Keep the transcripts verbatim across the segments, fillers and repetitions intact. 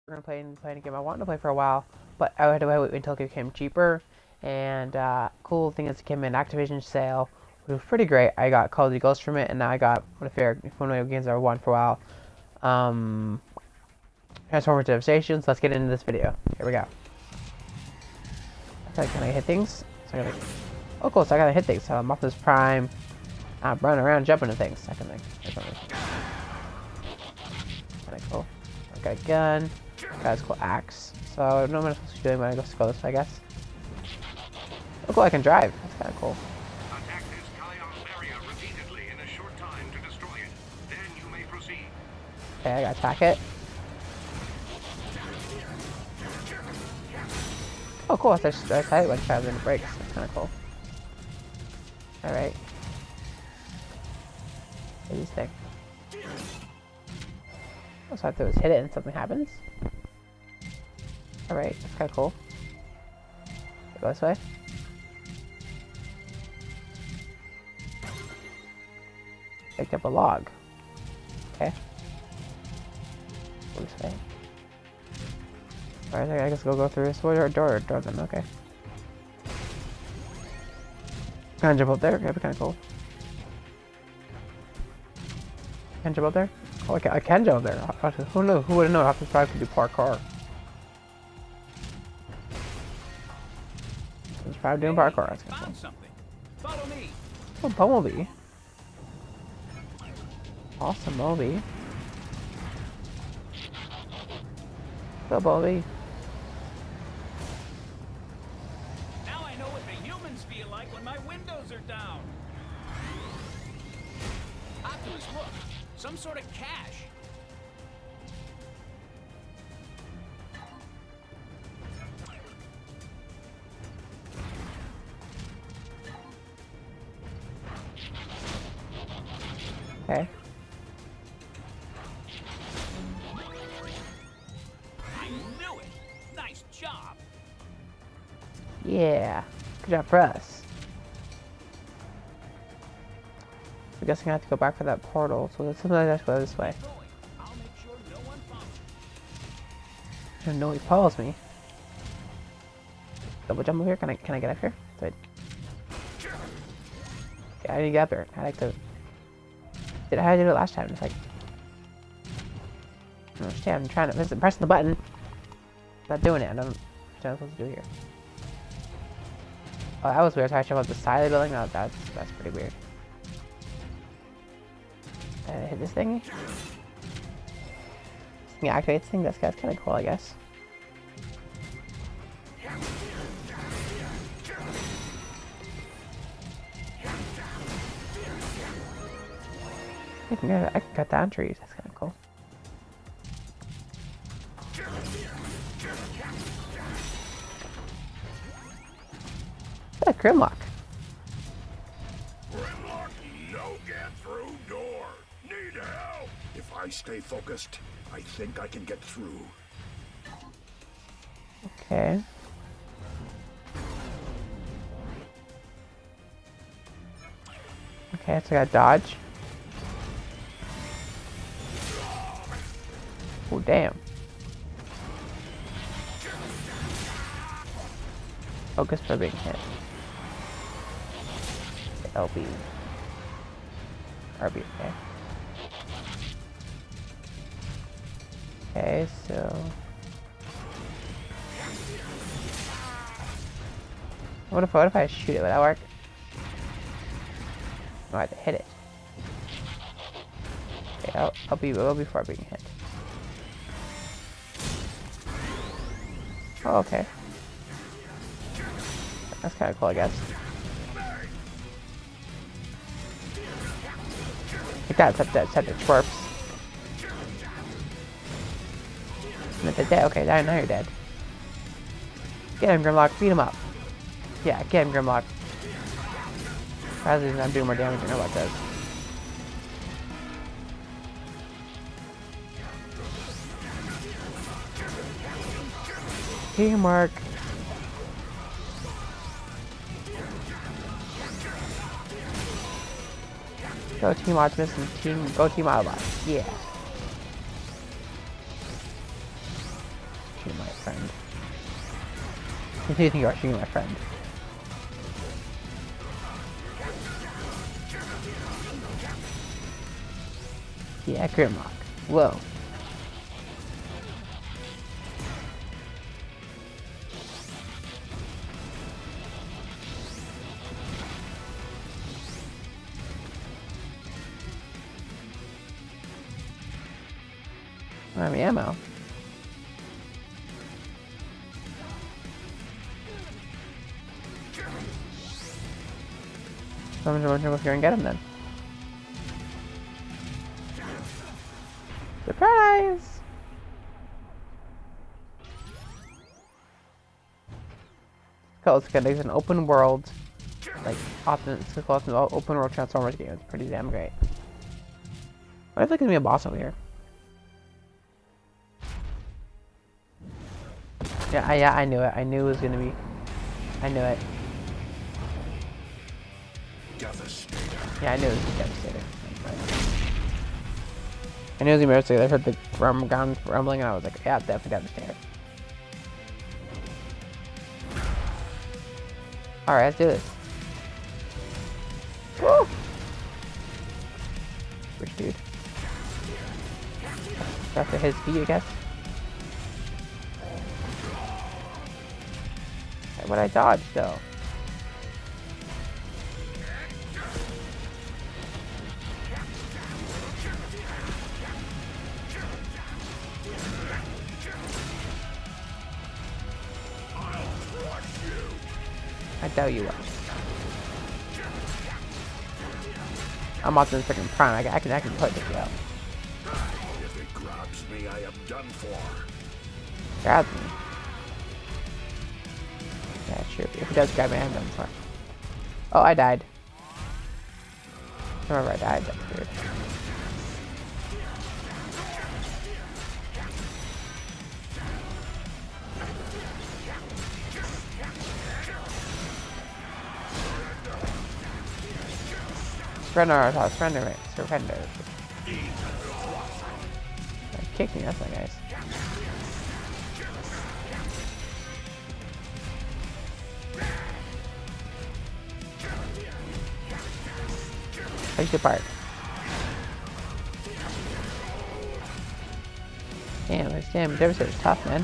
we're gonna play playing a game I wanted to play for a while, but I had to wait until it became cheaper. And uh, cool thing is, it came in Activision sale, which was pretty great. I got Call of Duty Ghosts from it, and now I got one of the one of my games I wanted for a while. Um, Transformers Devastation. So let's get into this video. Here we go. Okay, can I hit things? So I gotta, oh cool, so I gotta hit things. So I'm off this Prime. I'm running around jumping to things. I can like, kinda cool. I got a gun. Got this cool axe. So I don't know what I'm supposed to be doing when I go to go this way, I guess. Oh cool, I can drive. That's kinda cool. Attack this Kayon barrier repeatedly in a short time to destroy it. Then you may proceed. Okay, I gotta attack it. Oh cool, that's actually that's tight when traveling the brakes. That's kinda cool. Alright. What do you think? Oh, so I have to just hit it and something happens? Alright, that's kinda cool. Go this way. Picked up a log. Okay. Go this way. Alright, I guess we'll go through this door, door, door then, okay. Can I jump up there? That'd be kinda cool. Can I jump up there? Oh, I can, I can jump up there. Who knew? Who would have known Optimus Prime could do parkour? Optimus Prime doing parkour. That's kinda cool. Something. Follow me. Oh, Bumblebee. Awesome, Bumblebee. Go, Bumblebee. Now I know what the humans feel like when my windows are down. Optimus, look. Some sort of cache. Okay. I knew it. Nice job. Yeah. Good job for us. I'm guessing I have to go back for that portal, so sometimes I have to go this way. I'll make sure no one follows. I don't know he follows me. Double jump over here. Can I can I get up here? Wait. Yeah, I didn't get up there. I like to. Did I do it last time? It's like I don't understand. I'm trying to listen, pressing the button. Not doing it. I don't. What am I supposed to do here? Oh, that was weird. So I jumped up the side of the building. No, that's that's pretty weird. Uh, hit this thing. This thing activates thing. That's, that's kind of cool, I guess. I can, I can cut down trees. That's kind of cool. That Grimlock. Grimlock, no get through door. Need help. If I stay focused, I think I can get through. Okay. Okay, so I got dodge. Oh, damn. Focus for being hit. L B. R B, okay. Okay, so... What if, what if I shoot it? Would that work? No, I have to hit it. Okay, I'll, I'll be, I'll be before being hit. Oh, okay. That's kind of cool, I guess. Like that, except that, except it twerps. And they're dead. Okay, now you're dead. Get him, Grimlock. Beat him up. Yeah, get him, Grimlock. Rather than I'm doing more damage than Grimlock does. Teamwork. Go Team Optimus and Team Go Team Autobots. Yeah. actually my friend. I do think you're actually my friend. Yeah, Grimlock. Whoa. I have ammo. So I'm just going to go and get him then. Surprise! Cool, it's good. It's an open world, like, often it's called an open world Transformers game. It's pretty damn great. What if there's gonna be a boss over here? Yeah, I, yeah, I knew it. I knew it was gonna be. I knew it. Devastator. Yeah, I knew it was Devastator. I knew it was gonna be Devastator. I heard the rum ground rumbling, and I was like, yeah, definitely Devastator. All right, let's do this. Woo! Which dude? That's at his feet, I guess. What I dodged though. I doubt you will. I'm Optimus freaking Prime. I, I can I can put this out. If it grabs me, I am done for. Grabs me. Yeah, sure. If it does grab me, I'm done for. Oh, I died. I remember I died. That's weird. Surrender, I thought surrender, right? Surrender. That kicked me, that's not nice. Take the part. Damn, this damn Devastator's tough, man.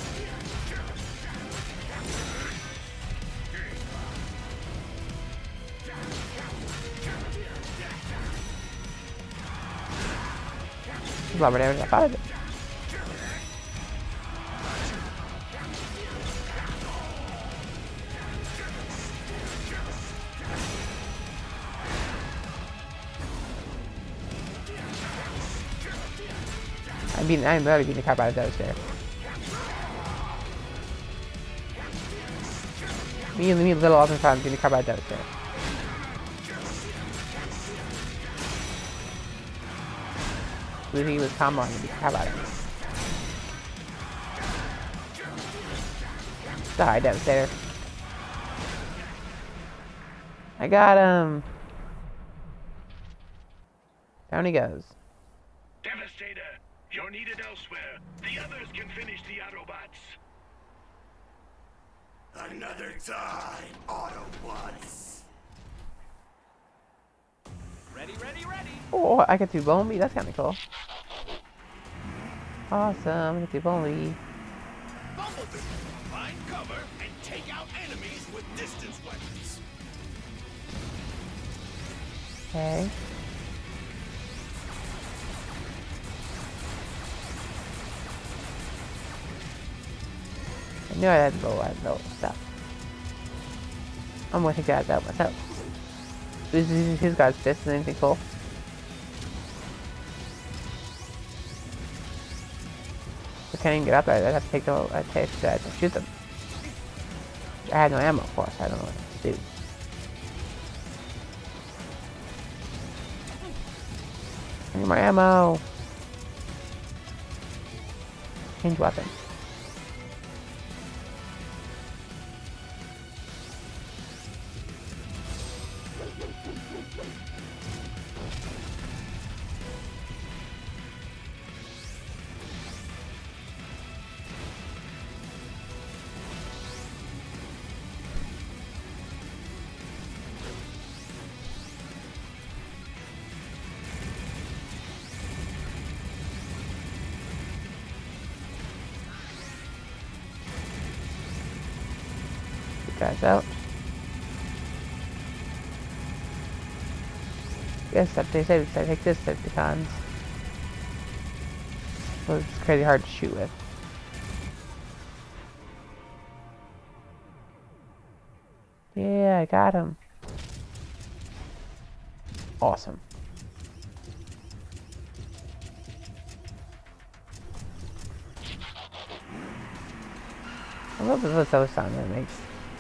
A lot more damage. I thought I did. I mean, I'm literally beating the crap out of those there. Me and me little Optimus Prime beating the crap out of those there. Losing was combo and beat the crap out of him. Die, Devastator. I got him. Down he goes. Devastator, you're needed elsewhere. The others can finish the Autobots. Another time, Autobots. Ready, ready, ready. Oh, I get to Bumblebee. That's kind of cool. Awesome. I get to Bumblebee. Bumblebee, find cover and take out enemies with distance weapons. Okay. I knew I had to go at no stuff. I'm gonna take that out myself. This is his guy's fist. Is anything cool? I can't even get up there. I'd have to take them. I'd take that and shoot them. I had no ammo, of course. I don't know what to do. I need more ammo. Change weapon. guys out. Yes, that they said I take this Decepticons. Well, it's crazy hard to shoot with. Yeah, I got him. Awesome. I love this other sound that it makes.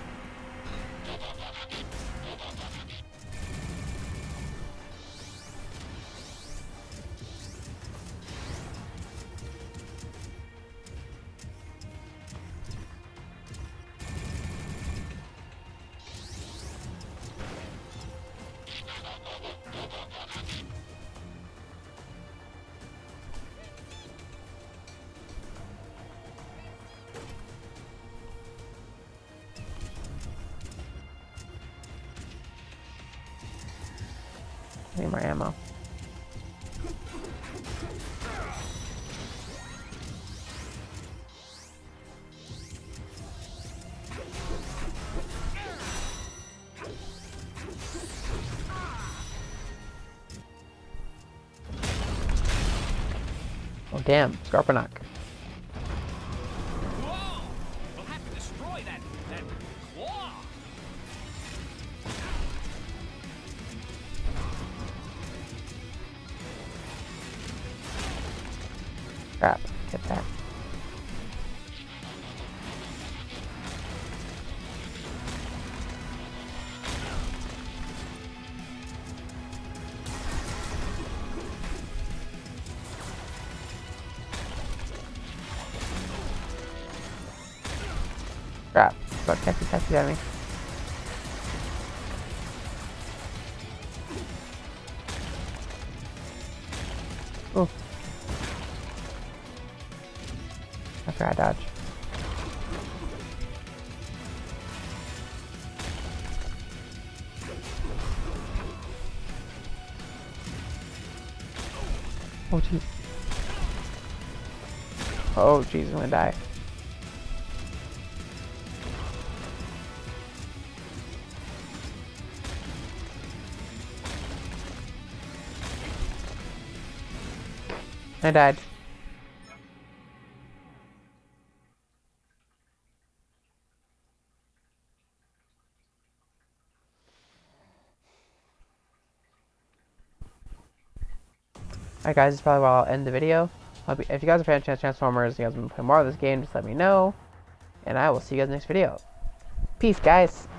I need more ammo. Oh damn, Scarpanock. Whoa! We'll have to destroy that that claw. Crap, get that. Crap, got taxi taxi at me. Oh. I forgot to dodge. Oh jeez. Oh jeez, I'm gonna die. I died. Alright guys, this is probably where I'll end the video. Hope you, if you guys are fans of Transformers, you guys want to play more of this game, just let me know. And I will see you guys in the next video. Peace guys!